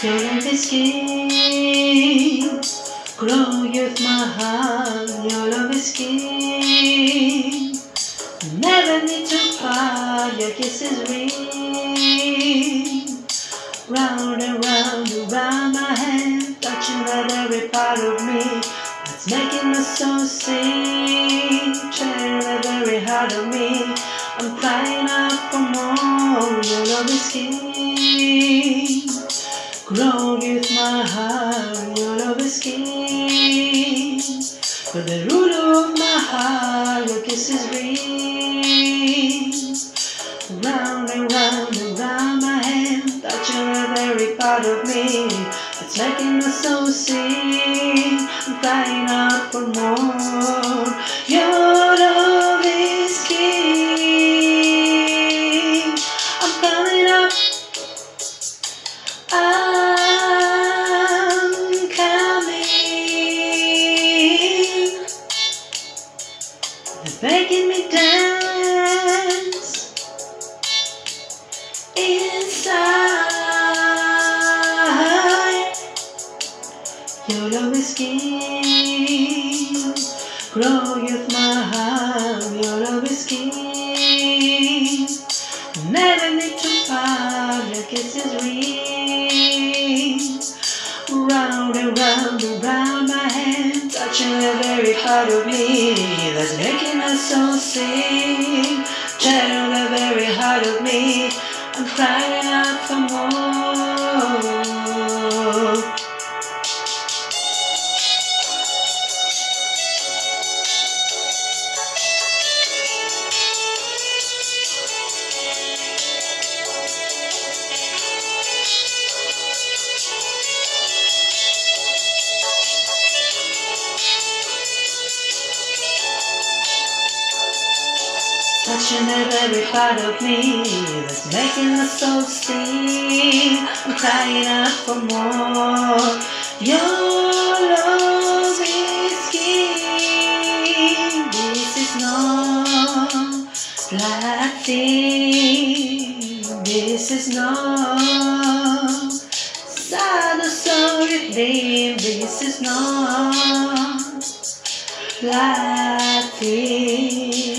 Your love is king, glorious my heart. Your love is king, never need to part. Your kiss is ring, round and round around my hand, touching every part of me. That's making my soul sing, tearing at every heart of me. I'm crying out for more. Your love is king, glorious my heart. Your love is king, from the root of my heart. Your kiss is ring, round and round around my hand, touching every part of me. It's making my soul sing. I'm crying out for more. Your love is king. I'm coming up. I'm coming. It's making me dance inside. Your love is king, glorious my heart. Your love is king, never need to part. Your kiss is ring, round and round around my hand, touching every part of me. That's making my soul sing, tearing the very heart of me. I'm crying out for more. Touching every part of me, that's making my soul sing. I'm crying out for more. Your love is king. This is not black thing. This is not sad or sorry thing. This is not black thing.